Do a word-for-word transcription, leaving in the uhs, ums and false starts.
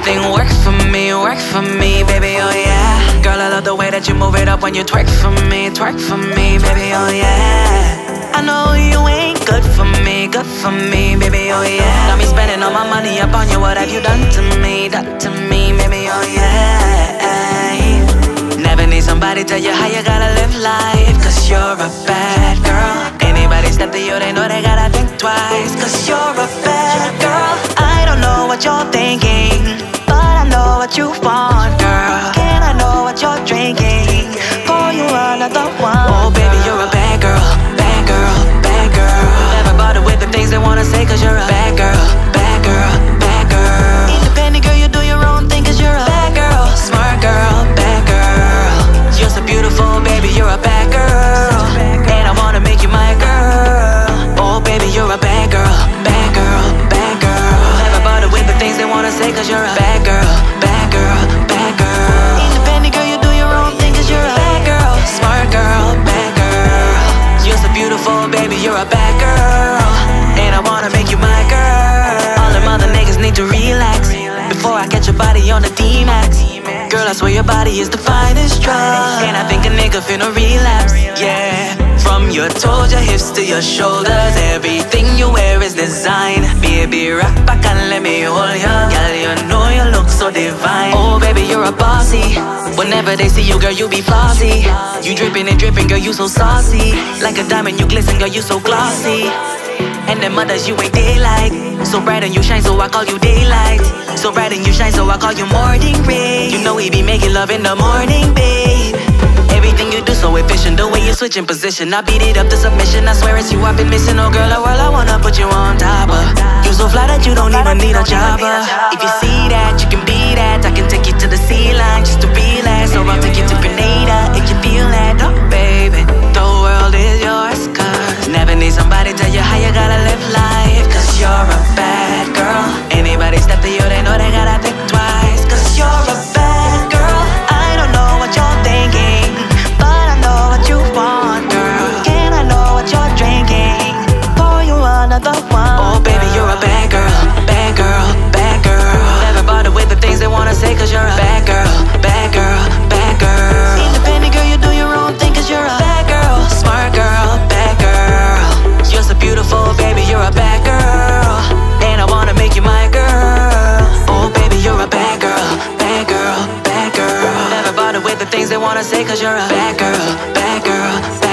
everything work for me, work for me, baby, oh yeah. Girl, I love the way that you move it up when you twerk for me, twerk for me, baby, oh yeah. I know you ain't good for me, good for me, baby, oh yeah. Got me spending all my money up on you, what have you done to me, done to me, baby, oh yeah. Never need somebody tell you how you gotta live life, cause you're a bad girl. Anybody step to you, they know they gotta think twice, cause you're a bad girl. I don't know what you're thinking, but I know what you want, girl. Can I know what you're drinking? Pour you another one. Oh baby, you're a bad girl, bad girl, bad girl. Never bother with the things they wanna say, cause you're a bad girl, bad girl, bad girl. Independent girl, you do your own thing, cause you're a bad girl, smart girl, bad girl. You're so beautiful, baby, you're a bad girl, and I wanna make you my girl. Oh baby, you're a bad girl, bad girl, bad girl. Never bother with the things they wanna say, cause you're a bad girl, bad girl, bad girl. Independent girl, you do your own thing, cause you're a bad girl, smart girl, bad girl. You're so beautiful, baby, you're a bad girl, and I wanna make you my girl. All them other niggas need to relax before I catch your body on the D-Max. Girl, I swear your body is the finest drug, and I think a nigga finna relapse, yeah. From your toes, your hips to your shoulders, everything you wear is design. Baby, rock back and let me hold ya. Girl, you know you look so divine. Oh baby, you're a bossy. Whenever they see you, girl, you be flossy. You dripping and dripping, girl, you so saucy. Like a diamond, you glisten, girl, you so glossy. And them others, you ain't daylight. So bright and you shine, so I call you daylight. So bright and you shine, so I call you morning rain. You know we be making love in the morning, babe. Everything you do so efficient, the way you switch in position, I beat it up to submission, I swear it's you I've been missing. Oh girl, oh well, I wanna put you on top of. You so fly that you don't even need a jobber. If you see that, you can be that. I can take you to the sea line just to relax, or I'll take you to Grenada if you feel that. Oh baby, the world is yours, cause never need somebody tell you how you gotta live life, cause you're a bad girl. Anybody step to you, they know they gotta think twice, cause you're a bad girl. I don't know what you're thinking, but I know what you want, girl. Can I know what you're drinking? Pour you another one. Oh baby, you're a bad girl, bad girl, bad girl. Never bother with the things they wanna say, cause you're a bad girl, bad girl, bad girl. Independent girl, you do your own thing, cause you're a bad girl, smart girl, bad girl. You're so beautiful, baby, you're a bad girl, and I wanna make you my girl. Oh baby, you're a bad girl, bad girl, bad girl. Never bother with the things they wanna say, cause you're a bad girl, bad girl, bad girl.